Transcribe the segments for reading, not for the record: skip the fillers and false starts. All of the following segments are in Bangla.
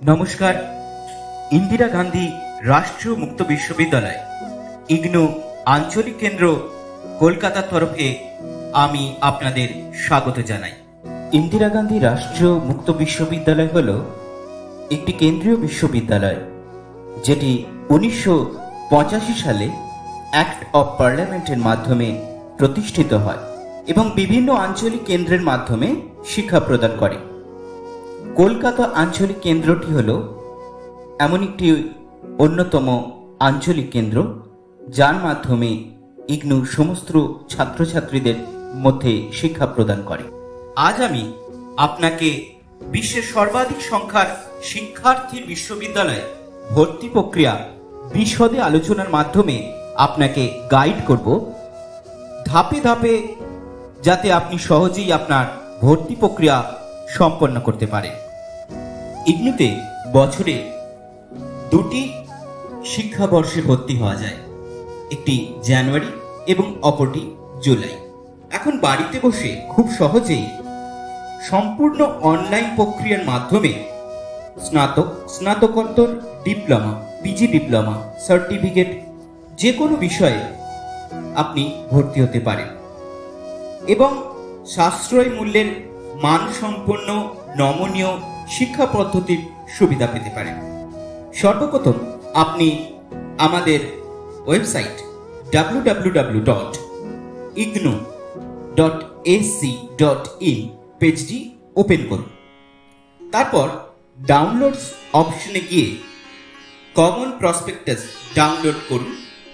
নমস্কার। ইন্দিরা গান্ধী রাষ্ট্রীয় মুক্ত বিশ্ববিদ্যালয় ইগনু আঞ্চলিক কেন্দ্র কলকাতার তরফে আমি আপনাদের স্বাগত জানাই। ইন্দিরা গান্ধী রাষ্ট্রীয় মুক্ত বিশ্ববিদ্যালয় হল একটি কেন্দ্রীয় বিশ্ববিদ্যালয় যেটি 1985 সালে অ্যাক্ট অফ পার্লামেন্টের মাধ্যমে প্রতিষ্ঠিত হয় এবং বিভিন্ন আঞ্চলিক কেন্দ্রের মাধ্যমে শিক্ষা প্রদান করে। কলকাতা আঞ্চলিক কেন্দ্রটি হল এমন একটি অন্যতম আঞ্চলিক কেন্দ্র যার মাধ্যমে ইগনু সমস্ত ছাত্রছাত্রীদের মধ্যে শিক্ষা প্রদান করে। আজ আমি আপনাকে বিশ্বের সর্বাধিক সংখ্যার শিক্ষার্থীর বিশ্ববিদ্যালয়ে ভর্তি প্রক্রিয়া বিশদে আলোচনার মাধ্যমে আপনাকে গাইড করব, ধাপে ধাপে, যাতে আপনি সহজেই আপনার ভর্তি প্রক্রিয়া সম্পন্ন করতে পারেন। ইগনুতে বছরে দুটি শিক্ষাবর্ষে ভর্তি হওয়া যায়, একটি জানুয়ারি এবং অপরটি জুলাই। এখন বাড়িতে বসে খুব সহজেই সম্পূর্ণ অনলাইন প্রক্রিয়ার মাধ্যমে স্নাতক, স্নাতকোত্তর, ডিপ্লোমা, পিজি ডিপ্লোমা, সার্টিফিকেট যে কোনো বিষয়ে আপনি ভর্তি হতে পারেন এবং সাশ্রয়ী মূল্যের মানসম্পন্ন নমনীয় শিক্ষা পদ্ধতির সুবিধা পেতে পারেন। সর্বপ্রথম আপনি আমাদের ওয়েবসাইট www.ignu.ac.in পেজটি ওপেন করুন। তারপর ডাউনলোডস অপশনে গিয়ে কমন প্রসপেক্টাস ডাউনলোড করুন।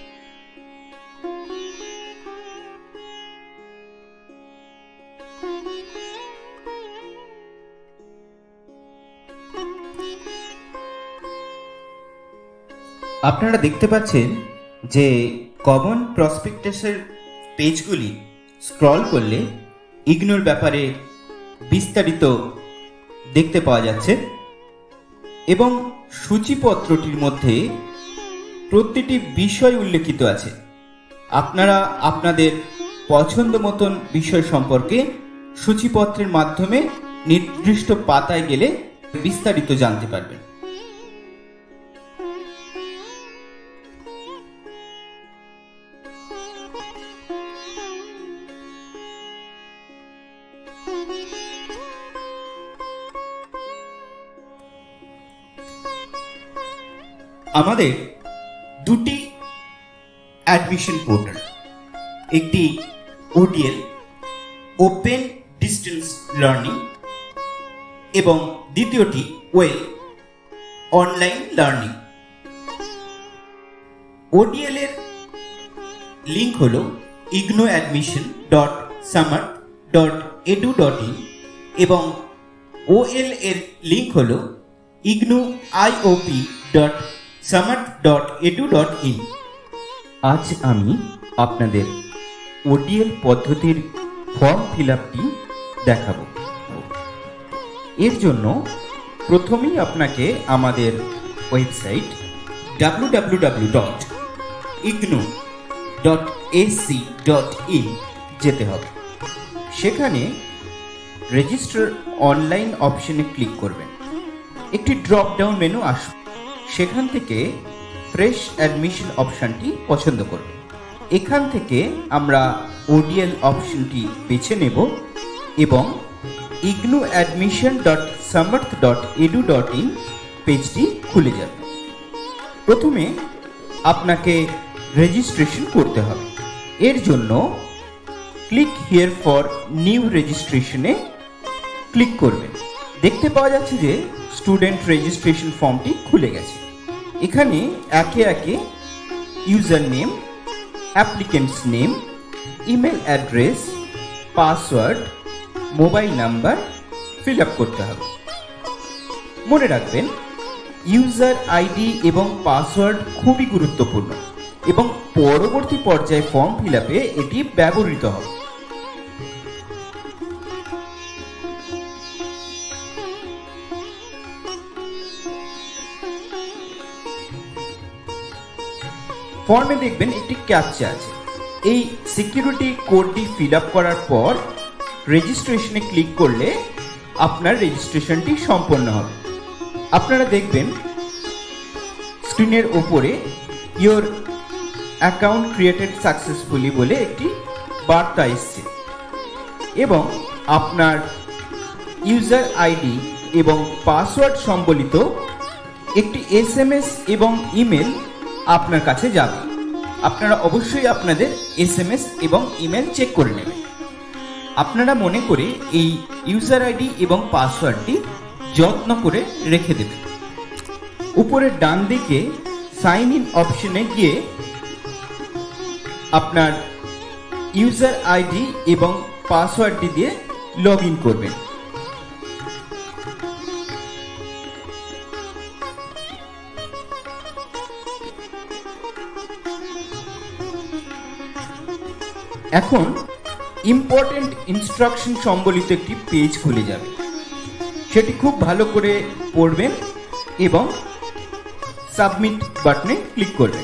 আপনারা দেখতে পাচ্ছেন যে কমন প্রসপেক্টাসের পেজগুলি স্ক্রল করলে ইগনুর ব্যাপারে বিস্তারিত দেখতে পাওয়া যাচ্ছে এবং সূচিপত্রটির মধ্যে প্রতিটি বিষয় উল্লেখিত আছে। আপনারা আপনাদের পছন্দ মতন বিষয় সম্পর্কে সূচিপত্রের মাধ্যমে নির্দিষ্ট পাতায় গেলে বিস্তারিত জানতে পারবেন। আমাদের দুটি অ্যাডমিশন পোর্টাল, একটি ওডিএল ওপেন ডিস্টেন্স লার্নিং এবং দ্বিতীয়টি ওয়েল অনলাইন লার্নিং। ওডিএল এর লিঙ্ক হল ignuadmission.samart.edu.in এবং ওএল এর লিঙ্ক হল ignuiop.samart.edu.in। আজ আমি আপনাদের ওডিএল পদ্ধতির ফর্ম ফিল আপটি দেখাবো। এর জন্য প্রথমেই আপনাকে আমাদের ওয়েবসাইট www.ignu.ac.in যেতে হবে। সেখানে রেজিস্টার অনলাইন অপশনে ক্লিক করবেন। একটি ড্রপ ডাউন মেনু আসবে, সেখান থেকে ফ্রেশ অ্যাডমিশন অপশনটি পছন্দ করবেন। এখান থেকে আমরা ওডিএল অপশনটি বেছে নেব এবং ignuadmission.samart.edu.in পেজটি খুলে যাবে। প্রথমে আপনাকে রেজিস্ট্রেশন করতে হবে। এর জন্য ক্লিক হিয়ার ফর নিউ রেজিস্ট্রেশনে ক্লিক করবেন। দেখতে পাওয়া যাচ্ছে যে স্টুডেন্ট রেজিস্ট্রেশন ফর্মটি খুলে গেছে। এখানে একে একে user name, applicant's name, email address, password, mobile number fill up করতে হবে। মনে রাখবেন, ইউজার আইডি এবং পাসওয়ার্ড খুবই গুরুত্বপূর্ণ এবং পরবর্তী পর্যায়ে ফর্ম ফিল আপে এটি ব্যবহৃত হবে। ফর্মে দেখবেন একটি ক্যাপচা আছে। এই সিকিউরিটি কোডটি ফিল আপ করার পর রেজিস্ট্রেশনে ক্লিক করলে আপনার রেজিস্ট্রেশনটি সম্পন্ন হবে। আপনারা দেখবেন স্ক্রিনের উপরে ইওর অ্যাকাউন্ট ক্রিয়েটেড সাকসেসফুলি বলে একটি বার্তা এসছে এবং আপনার ইউজার আইডি এবং পাসওয়ার্ড সম্বলিত একটি এসএমএস এবং ইমেল আপনার কাছে যাবে। আপনারা অবশ্যই আপনাদের এসএমএস এবং ইমেল চেক করে নেবেন। আপনারা মনে করে এই ইউজার আইডি এবং পাসওয়ার্ডটি যত্ন করে রেখে দেবেন। উপরের ডান দিকে সাইন ইন অপশনে গিয়ে আপনার ইউজার আইডি এবং পাসওয়ার্ডটি দিয়ে লগ ইন করবেন। এখন ইম্পর্টেন্ট ইনস্ট্রাকশন সম্বলিত একটি পেজ খুলে যাবে, সেটি খুব ভালো করে পড়বেন এবং সাবমিট বাটনে ক্লিক করবেন।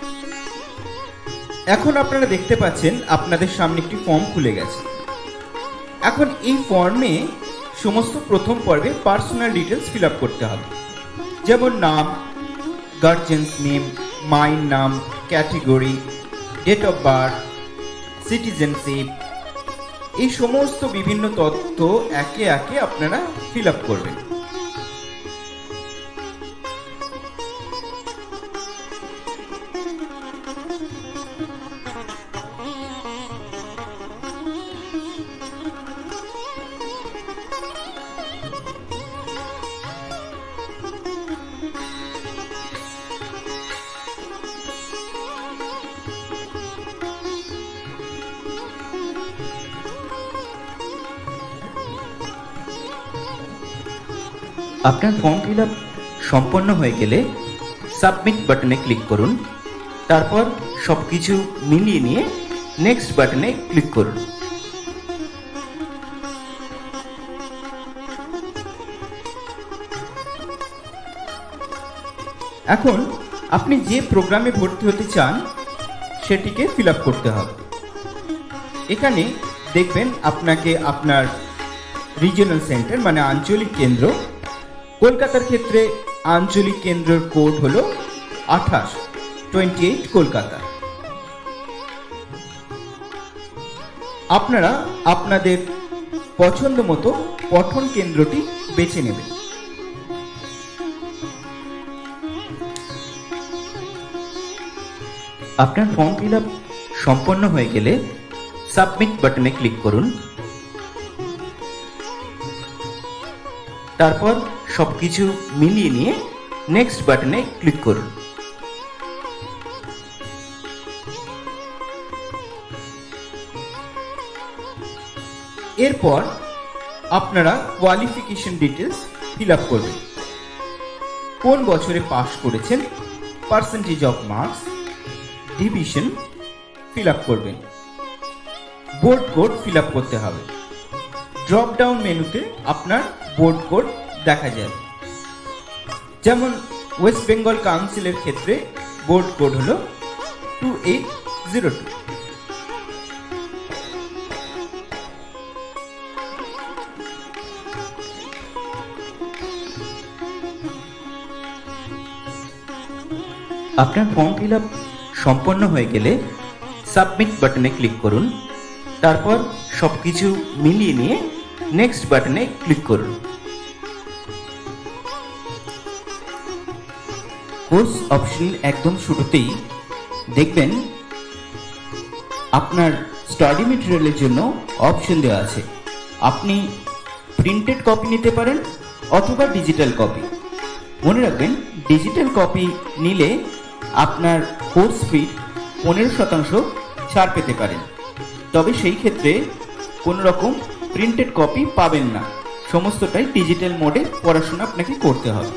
এখন আপনারা দেখতে পাচ্ছেন আপনাদের সামনে একটি ফর্ম খুলে গেছে। এখন এই ফর্মে সমস্ত প্রথম পর্বে পার্সোনাল ডিটেলস ফিল আপ করতে হবে, যেমন নাম, গার্জিয়ানস নেম, মায়ের নাম, category, date of birth, citizenship, এই সমস্ত বিভিন্ন তথ্য একে একে আপনারা ফিল আপ করবেন। আপনার ফর্ম ফিল আপ সম্পন্ন হয়ে গেলে সাবমিট বাটনে ক্লিক করুন। তারপর সবকিছু মিলিয়ে নিয়ে নেক্সট বাটনে ক্লিক করুন। এখন আপনি যে প্রোগ্রামে ভর্তি হতে চান সেটিকে ফিল আপ করতে হবে। এখানে দেখবেন আপনাকে আপনার রিজিওনাল সেন্টার মানে আঞ্চলিক কেন্দ্র, কলকাতার ক্ষেত্রে আঞ্চলিক কেন্দ্রের কোড হলো 28 কলকাতা। আপনারা আপনাদের পছন্দ মতো পঠন কেন্দ্রটি বেছে নেবেন। আপনার ফর্ম ফিল আপ সম্পন্ন হয়ে গেলে সাবমিট বাটনে ক্লিক করুন। তারপর সবকিছু মিলিয়ে নিয়ে নেক্সট বাটনে ক্লিক করুন। এরপর আপনারা কোয়ালিফিকেশন ডিটেলস ফিল আপ করবেন। কোন বছরে পাস করেছেন, percentage of marks, division fill up করবেন। বোর্ড কোড ফিল আপ করতে হবে। ড্রপ ডাউন মেনুতে আপনার বোর্ড কোড দেখা যাবে, যেমন ওয়েস্ট বেঙ্গল কাউন্সিলের ক্ষেত্রে বোর্ড কোড হলো 2802। আপনার ফর্ম ফিল আপ সম্পন্ন হয়ে গেলে সাবমিট বাটনে ক্লিক করুন। তারপর সবকিছু মিলিয়ে নিয়ে নেক্সট বাটনে ক্লিক করুন। কোর্স অপশন একদম শুরুতেই দেখবেন আপনার স্টাডি মেটেরিয়ালের জন্য অপশন দেওয়া আছে। আপনি প্রিন্টেড কপি নিতে পারেন অথবা ডিজিটাল কপি। মনে রাখবেন, ডিজিটাল কপি নিলে আপনার কোর্স ফি 15% ছাড় পেতে পারেন, তবে সেই ক্ষেত্রে কোনো রকম প্রিন্টেড কপি পাবেন না। সমস্তটাই ডিজিটাল মোডে পড়াশোনা আপনাকে করতে হবে।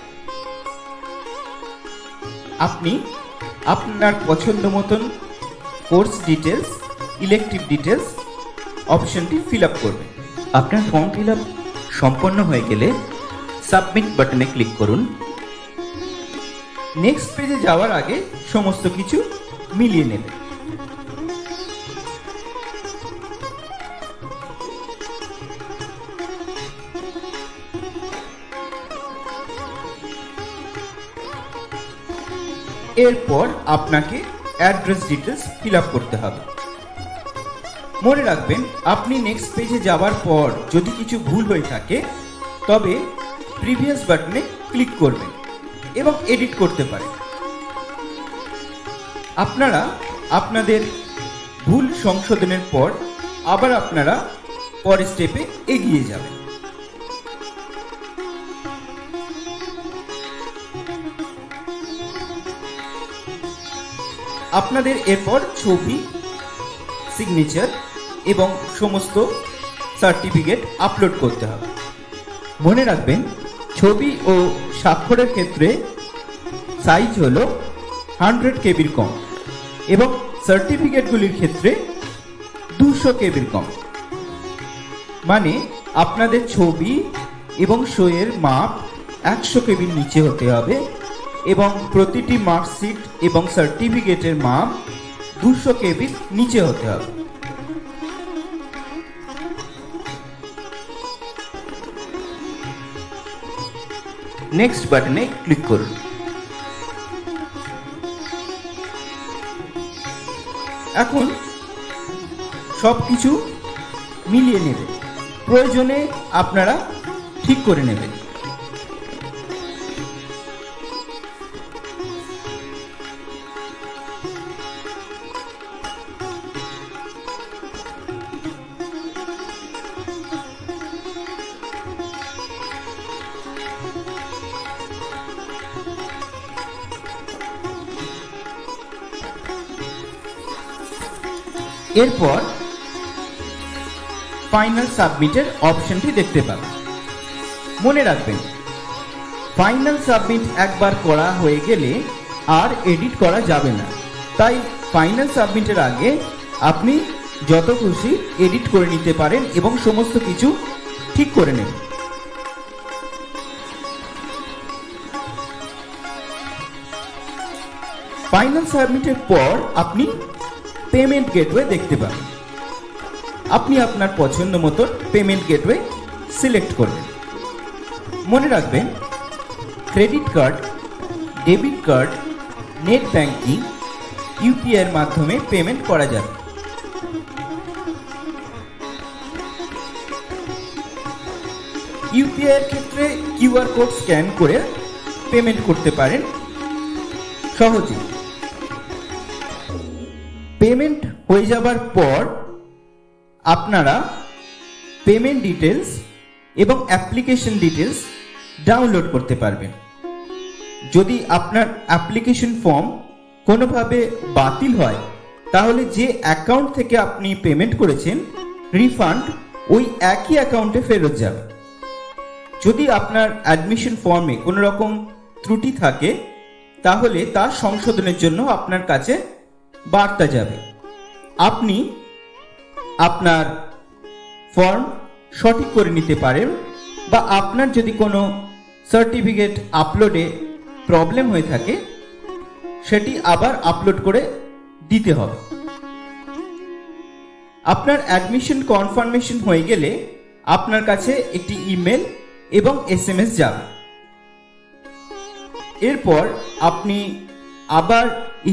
আপনি আপনার পছন্দ মতন কোর্স ডিটেলস, ইলেকটিভ ডিটেলস অপশনটি ফিল আপ করবেন। আপনার ফর্ম ফিল আপ সম্পন্ন হয়ে গেলে সাবমিট বাটনে ক্লিক করুন। নেক্সট পেজে যাওয়ার আগে সমস্ত কিছু মিলিয়ে নেবেন। এরপর আপনাকে অ্যাড্রেস ডিটেলস ফিল আপ করতে হবে। মনে রাখবেন, আপনি নেক্সট পেজে যাওয়ার পর যদি কিছু ভুল হয়ে থাকে তবে প্রিভিয়াস বাটনে ক্লিক করবেন এবং এডিট করতে পারেন। আপনারা আপনাদের ভুল সংশোধনের পর আবার আপনারা পরের স্টেপে এগিয়ে যাবেন। আপনাদের এরপর ছবি, সিগনেচার এবং সমস্ত সার্টিফিকেট আপলোড করতে হবে। মনে রাখবেন, ছবি ও স্বাক্ষরের ক্ষেত্রে সাইজ হলো 100 কেবির কম এবং সার্টিফিকেটগুলির ক্ষেত্রে 200 কেবির কম। মানে আপনাদের ছবি এবং সইয়ের মাপ 100 কেবির নিচে হতে হবে এবং প্রতিটি মার্কশিট এবং সার্টিফিকেটের মাপ 200 কেবির নিচে হতে হবে। নেক্সট বাটনে ক্লিক করুন। এখন সবকিছু মিলিয়ে নেবেন, প্রয়োজনে আপনারা ঠিক করে নেবেন। এরপর ফাইনাল সাবমিটের অপশনটি দেখতে পাবেন। মনে রাখবেন, ফাইনাল সাবমিট একবার করা হয়ে গেলে আর এডিট করা যাবে না। তাই ফাইনাল সাবমিটের আগে আপনি যত খুশি এডিট করে নিতে পারেন এবং সমস্ত কিছু ঠিক করে নেবেন। ফাইনাল সাবমিটের পর আপনি পেমেন্ট গেটওয়ে দেখতে পাবেন। আপনি আপনার পছন্দ মতো পেমেন্ট গেটওয়ে সিলেক্ট করবেন। মনে রাখবেন, credit card, debit card, net banking, UPI এর মাধ্যমে পেমেন্ট করা যাবে। ইউপিআই এর ক্ষেত্রে কিউআর কোড স্ক্যান করে পেমেন্ট করতে পারেন সহজে। পেমেন্ট হয়ে যাবার পর আপনারা পেমেন্ট ডিটেলস এবং অ্যাপ্লিকেশন ডিটেলস ডাউনলোড করতে পারবেন। যদি আপনার অ্যাপ্লিকেশন ফর্ম কোনোভাবে বাতিল হয় তাহলে যে অ্যাকাউন্ট থেকে আপনি পেমেন্ট করেছেন রিফান্ড ওই একই অ্যাকাউন্টে ফেরত যাবে। যদি আপনার অ্যাডমিশন ফর্মে কোনো রকম ত্রুটি থাকে তাহলে তা সংশোধনের জন্য আপনার কাছে বার্তা যাবে। আপনি আপনার ফর্ম সঠিক করে নিতে পারেন বা আপনার যদি কোনো সার্টিফিকেট আপলোডে প্রবলেম হয়ে থাকে সেটি আবার আপলোড করে দিতে হবে। আপনার অ্যাডমিশন কনফার্মেশন হয়ে গেলে আপনার কাছে একটি ইমেল এবং এসএমএস যাবে। এরপর আপনি আবার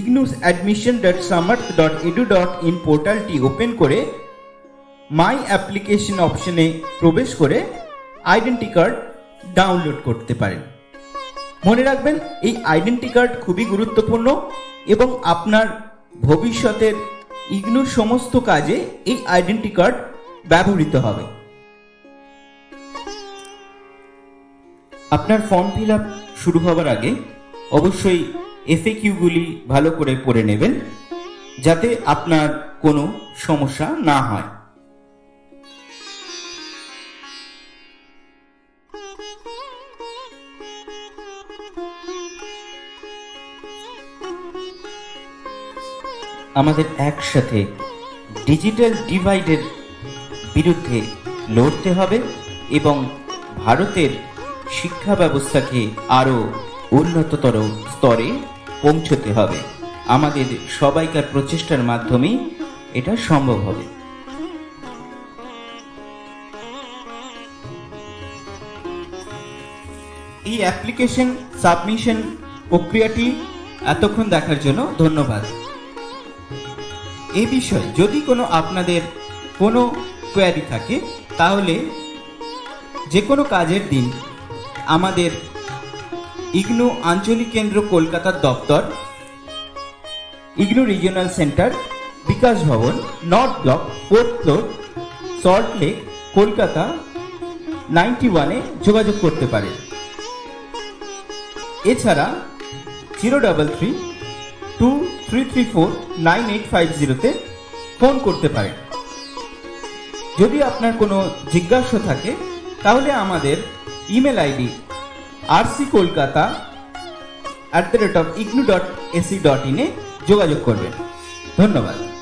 ignus.admission.samarth.edu.in পোর্টালটি ওপেন করে মাই অ্যাপ্লিকেশন অপশনে প্রবেশ করে আইডেন্টি কার্ড ডাউনলোড করতে পারেন। মনে রাখবেন, এই আইডেন্টি কার্ড খুবই গুরুত্বপূর্ণ এবং আপনার ভবিষ্যতের ইগনুর সমস্ত কাজে এই আইডেন্টি কার্ড ব্যবহৃত হবে। আপনার ফর্ম ফিল আপ শুরু হওয়ার আগে অবশ্যই এফএকিউগুলি ভালো করে পড়ে নেবেন যাতে আপনার কোনো সমস্যা না হয়। আমাদের একসাথে ডিজিটাল ডিভাইডের বিরুদ্ধে লড়তে হবে এবং ভারতের শিক্ষা ব্যবস্থাকে আরও উন্নততর স্তরে পৌঁছতে হবে। আমাদের সবাইকার প্রচেষ্টার মাধ্যমেই এটা সম্ভব হবে। এই অ্যাপ্লিকেশন সাবমিশন প্রক্রিয়াটি এতক্ষণ দেখার জন্য ধন্যবাদ। এই বিষয়ে যদি কোনো আপনাদের কোনো কোয়ারি থাকে তাহলে যে কোনো কাজের দিন আমাদের ইগনু আঞ্চলিক কেন্দ্র কলকাতার দপ্তর, IGNOU regional centre, Bikash Bhavan, north block, 4th floor, Salt Lake, Kolkata 91-এ যোগাযোগ করতে পারেন। এছাড়া 033-2334-9850-তে ফোন করতে পারেন। যদি আপনার কোনো জিজ্ঞাসা থাকে তাহলে আমাদের ইমেল আইডি rckolkata@ignu.ac.in-এ যোগাযোগ করবেন। ধন্যবাদ।